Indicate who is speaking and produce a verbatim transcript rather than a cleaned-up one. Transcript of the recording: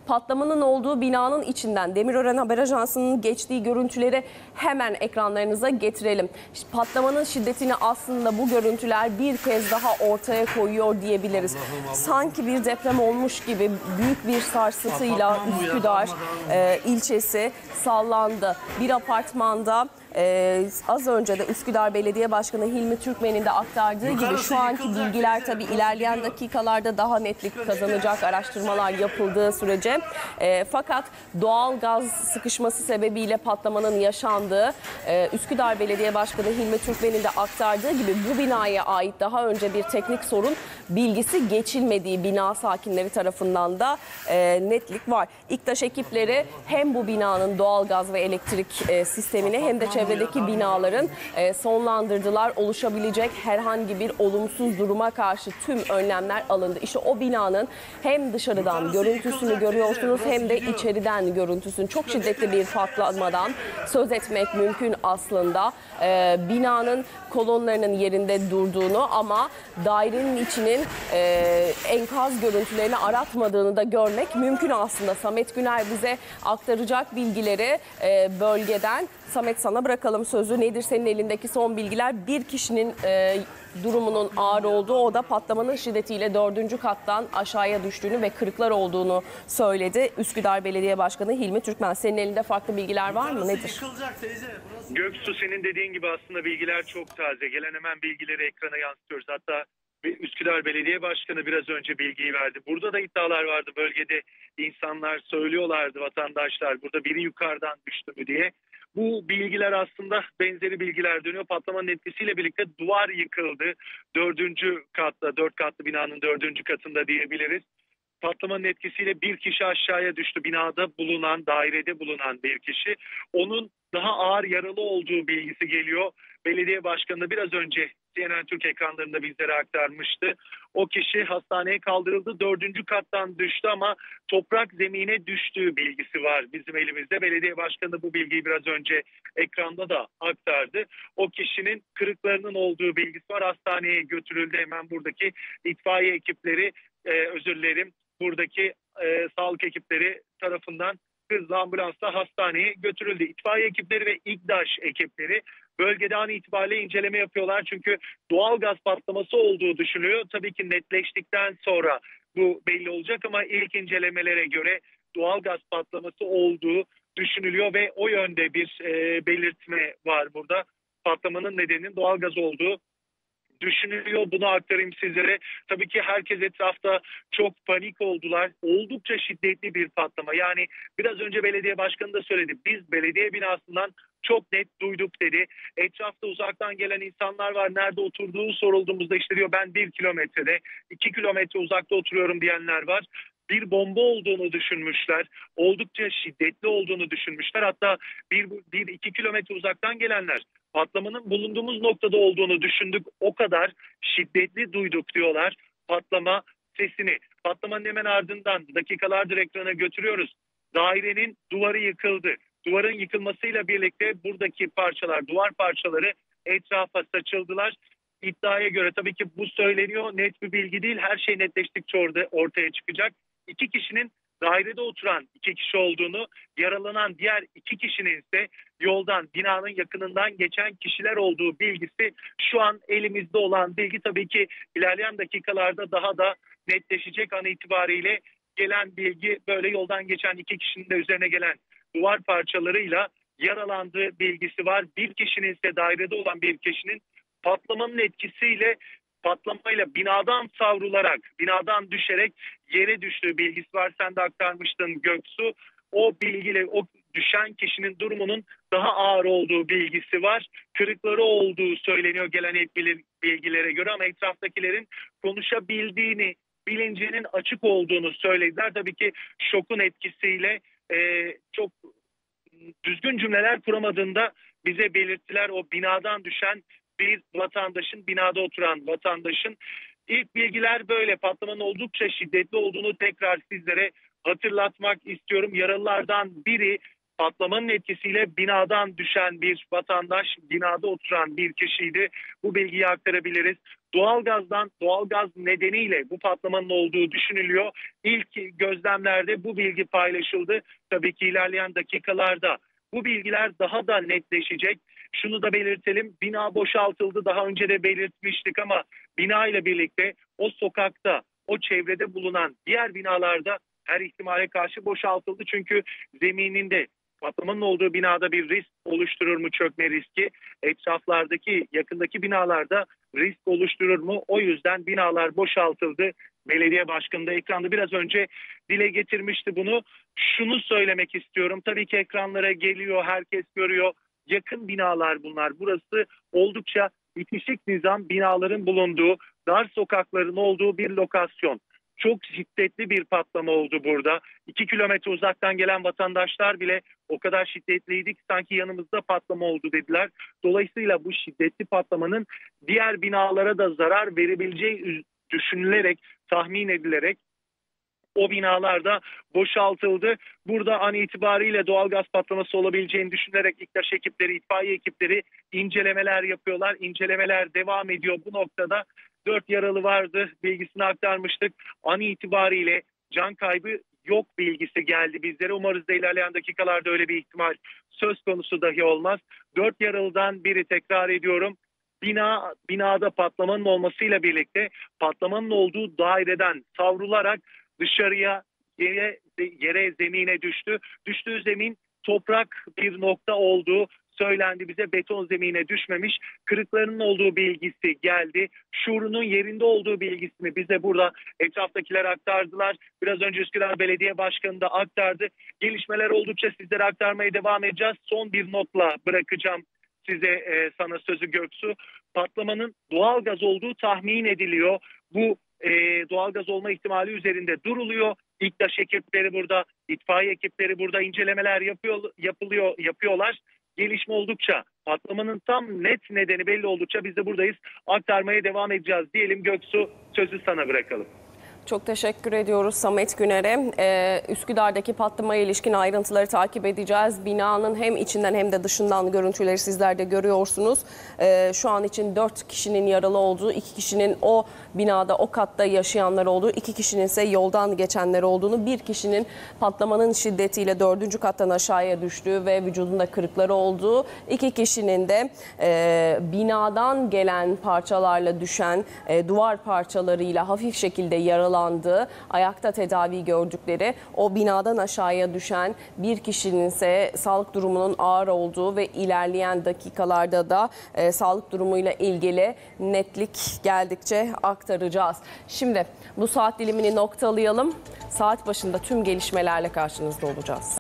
Speaker 1: Patlamanın olduğu binanın içinden Demirören Haber Ajansı'nın geçtiği görüntüleri hemen ekranlarınıza getirelim. İşte patlamanın şiddetini aslında bu görüntüler bir kez daha ortaya koyuyor diyebiliriz. Sanki bir deprem olmuş gibi büyük bir sarsıntıyla Üsküdar e, ilçesi sallandı. Bir apartmanda Ee, az önce de Üsküdar Belediye Başkanı Hilmi Türkmen'in de aktardığı gibi şu anki bilgiler tabii ilerleyen dakikalarda daha netlik kazanacak araştırmalar yapıldığı sürece. Ee, fakat doğal gaz sıkışması sebebiyle patlamanın yaşandığı e, Üsküdar Belediye Başkanı Hilmi Türkmen'in de aktardığı gibi bu binaya ait daha önce bir teknik sorun bilgisi geçilmediği bina sakinleri tarafından da e, netlik var. İKTAŞ ekipleri hem bu binanın doğal gaz ve elektrik e, sistemini hem de çevredeki binaların e, sonlandırdılar. Oluşabilecek herhangi bir olumsuz duruma karşı tüm önlemler alındı. İşte o binanın hem dışarıdan görüntüsünü görüyorsunuz hem de içeriden görüntüsünü. Çok şiddetli bir patlamadan söz etmek mümkün aslında. E, binanın kolonlarının yerinde durduğunu ama dairenin içinin e, enkaz görüntülerini aratmadığını da görmek mümkün aslında. Samet Güner bize aktaracak bilgileri e, bölgeden. Samet, sana bırakalım sözü. Nedir senin elindeki son bilgiler? Bir kişinin e, durumunun ağır olduğu, o da patlamanın şiddetiyle dördüncü kattan aşağıya düştüğünü ve kırıklar olduğunu söyledi Üsküdar Belediye Başkanı Hilmi Türkmen. Senin elinde farklı bilgiler var mı? Nedir?
Speaker 2: Göksu, senin dediğin gibi aslında bilgiler çok taze. Gelen hemen bilgileri ekrana yansıtıyoruz. Hatta Üsküdar Belediye Başkanı biraz önce bilgiyi verdi. Burada da iddialar vardı. Bölgede insanlar söylüyorlardı, vatandaşlar, burada biri yukarıdan düştü mü diye. Bu bilgiler aslında benzeri bilgiler dönüyor. Patlamanın etkisiyle birlikte duvar yıkıldı. Dördüncü katta, dört katlı binanın dördüncü katında diyebiliriz. Patlamanın etkisiyle bir kişi aşağıya düştü. Binada bulunan, dairede bulunan bir kişi. Onun daha ağır yaralı olduğu bilgisi geliyor. Belediye başkanı biraz önce C N N Türk ekranlarında bizlere aktarmıştı. O kişi hastaneye kaldırıldı. Dördüncü kattan düştü ama toprak zemine düştüğü bilgisi var bizim elimizde. Belediye başkanı bu bilgiyi biraz önce ekranda da aktardı. O kişinin kırıklarının olduğu bilgisi var. Hastaneye götürüldü. Hemen buradaki itfaiye ekipleri, e, özür dilerim, buradaki e, sağlık ekipleri tarafından hızlı ambulansla hastaneye götürüldü. İtfaiye ekipleri ve İKTAŞ ekipleri bölgede an itibariyle inceleme yapıyorlar. Çünkü doğal gaz patlaması olduğu düşünülüyor. Tabii ki netleştikten sonra bu belli olacak ama ilk incelemelere göre doğal gaz patlaması olduğu düşünülüyor ve o yönde bir e, belirtme var burada. Patlamanın nedeninin doğal gaz olduğu düşünülüyor. Bunu aktarayım sizlere. Tabii ki herkes etrafta çok panik oldular. Oldukça şiddetli bir patlama. Yani biraz önce belediye başkanı da söyledi. Biz belediye binasından çok net duyduk dedi. Etrafta uzaktan gelen insanlar var. Nerede oturduğu sorulduğumuzda işte diyor ben bir kilometrede, iki kilometre uzakta oturuyorum diyenler var. Bir bomba olduğunu düşünmüşler. Oldukça şiddetli olduğunu düşünmüşler. Hatta bir, bir iki kilometre uzaktan gelenler patlamanın bulunduğumuz noktada olduğunu düşündük. O kadar şiddetli duyduk diyorlar patlama sesini. Patlamanın hemen ardından dakikalardır ekrana götürüyoruz. Dairenin duvarı yıkıldı. Duvarın yıkılmasıyla birlikte buradaki parçalar, duvar parçaları etrafa saçıldılar. İddiaya göre tabii ki bu söyleniyor. Net bir bilgi değil. Her şey netleştikçe orada ortaya çıkacak. İki kişinin dairede oturan iki kişi olduğunu, yaralanan diğer iki kişinin ise yoldan, binanın yakınından geçen kişiler olduğu bilgisi şu an elimizde olan bilgi. Tabii ki ilerleyen dakikalarda daha da netleşecek. An itibariyle gelen bilgi böyle: yoldan geçen iki kişinin de üzerine gelen duvar parçalarıyla yaralandığı bilgisi var. Bir kişinin ise dairede olan bir kişinin patlamanın etkisiyle patlamayla binadan savrularak, binadan düşerek yere düştüğü bilgisi var. Sen de aktarmıştın Göksu. O bilgiyle o düşen kişinin durumunun daha ağır olduğu bilgisi var. Kırıkları olduğu söyleniyor gelen ilk bilgilere göre ama etraftakilerin konuşabildiğini, bilincinin açık olduğunu söylediler. Tabii ki şokun etkisiyle e, çok düzgün cümleler kuramadığında bize belirttiler. O binadan düşen bir vatandaşın, binada oturan vatandaşın. İlk bilgiler böyle. Patlamanın oldukça şiddetli olduğunu tekrar sizlere hatırlatmak istiyorum. Yaralılardan biri patlamanın etkisiyle binadan düşen bir vatandaş, binada oturan bir kişiydi. Bu bilgiyi aktarabiliriz. Doğalgazdan, doğalgaz nedeniyle bu patlamanın olduğu düşünülüyor. İlk gözlemlerde bu bilgi paylaşıldı. Tabii ki ilerleyen dakikalarda bu bilgiler daha da netleşecek. Şunu da belirtelim, bina boşaltıldı. Daha önce de belirtmiştik ama bina ile birlikte o sokakta, o çevrede bulunan diğer binalarda her ihtimale karşı boşaltıldı. Çünkü zemininde, patlamanın olduğu binada bir risk oluşturur mu çökme riski? Etraflardaki, yakındaki binalarda risk oluşturur mu? O yüzden binalar boşaltıldı. Belediye başkanı da ekranda biraz önce dile getirmişti bunu. Şunu söylemek istiyorum. Tabii ki ekranlara geliyor, herkes görüyor. Yakın binalar bunlar. Burası oldukça bitişik nizam binaların bulunduğu, dar sokakların olduğu bir lokasyon. Çok şiddetli bir patlama oldu burada. İki kilometre uzaktan gelen vatandaşlar bile o kadar şiddetliydi ki sanki yanımızda patlama oldu dediler. Dolayısıyla bu şiddetli patlamanın diğer binalara da zarar verebileceği düşünülerek, tahmin edilerek o binalarda boşaltıldı. Burada an itibariyle doğalgaz patlaması olabileceğini düşünerek İKTAŞ ekipleri, itfaiye ekipleri incelemeler yapıyorlar. İncelemeler devam ediyor. Bu noktada dört yaralı vardı, bilgisini aktarmıştık. An itibariyle can kaybı yok bilgisi geldi bizlere. Umarız da ilerleyen dakikalarda öyle bir ihtimal söz konusu dahi olmaz. Dört yaralıdan biri, tekrar ediyorum, bina binada patlamanın olmasıyla birlikte patlamanın olduğu daireden savrularak dışarıya, yere, yere zemine düştü. Düştüğü zemin toprak bir nokta olduğu söylendi bize, beton zemine düşmemiş. Kırıklarının olduğu bilgisi geldi. Şuurunun yerinde olduğu bilgisini bize burada etraftakiler aktardılar. Biraz önce Üsküdar Belediye Başkanı da aktardı. Gelişmeler oldukça sizlere aktarmaya devam edeceğiz. Son bir notla bırakacağım size, e, sana sözü Göksu. Patlamanın doğalgaz olduğu tahmin ediliyor. Bu e, doğalgaz olma ihtimali üzerinde duruluyor. İKTAŞ ekipleri burada, itfaiye ekipleri burada incelemeler yapıyor, yapılıyor, yapıyorlar. Gelişme oldukça, patlamanın tam net nedeni belli oldukça biz de buradayız. Aktarmaya devam edeceğiz diyelim. Göksu, sözü sana bırakalım.
Speaker 1: Çok teşekkür ediyoruz Samet Güner'e. Ee, Üsküdar'daki patlamaya ilişkin ayrıntıları takip edeceğiz. Binanın hem içinden hem de dışından görüntüleri sizler de görüyorsunuz. Ee, şu an için dört kişinin yaralı olduğu, iki kişinin o binada, o katta yaşayanlar olduğu, iki kişinin ise yoldan geçenler olduğunu, bir kişinin patlamanın şiddetiyle dördüncü kattan aşağıya düştüğü ve vücudunda kırıkları olduğu, iki kişinin de e, binadan gelen parçalarla düşen e, duvar parçalarıyla hafif şekilde yaralı, ayakta tedavi gördükleri, o binadan aşağıya düşen bir kişinin ise sağlık durumunun ağır olduğu ve ilerleyen dakikalarda da e, sağlık durumuyla ilgili netlik geldikçe aktaracağız. Şimdi bu saat dilimini noktalayalım. Saat başında tüm gelişmelerle karşınızda olacağız.